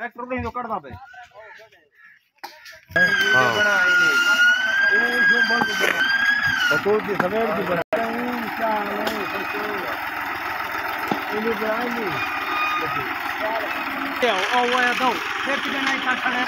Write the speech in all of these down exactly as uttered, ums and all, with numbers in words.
tractor नहीं तो कटदा पे हां ये जो बोल के तो की सवेर की बना ini berani ya oh ya tahu saya tidak naik kakak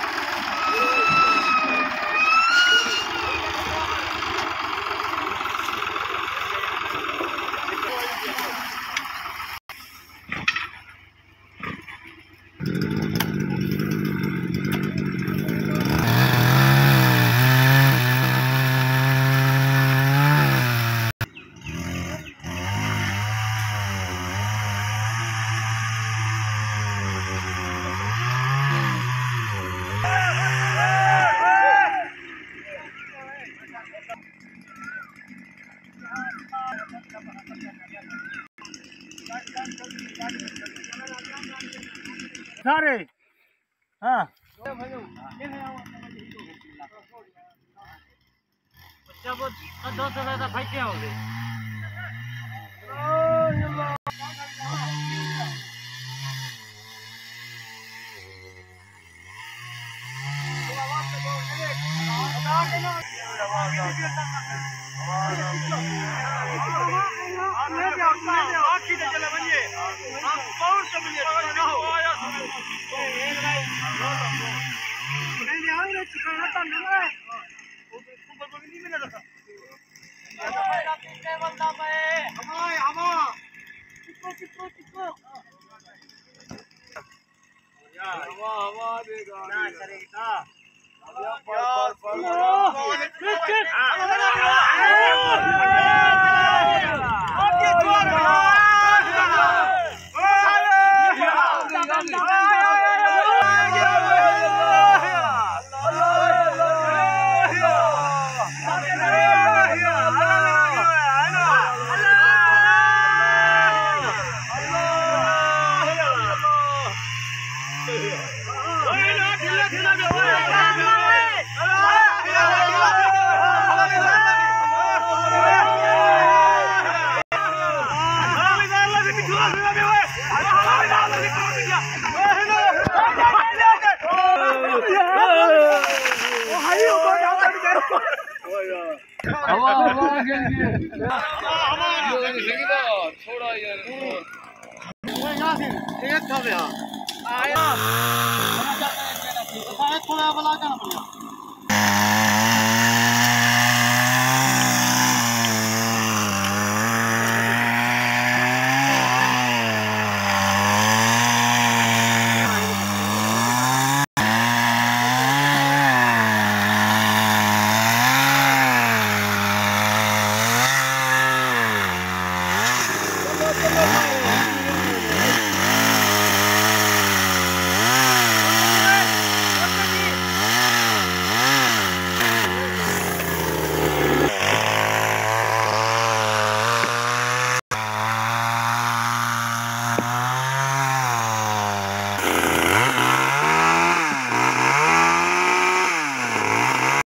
सारे हाँ बच्चा वो दो सौ ज़्यादा भाई क्या हो गए हवा हवा के लिए हवा हवा लगेगा थोड़ा यार वो यहां से एक था यहां आया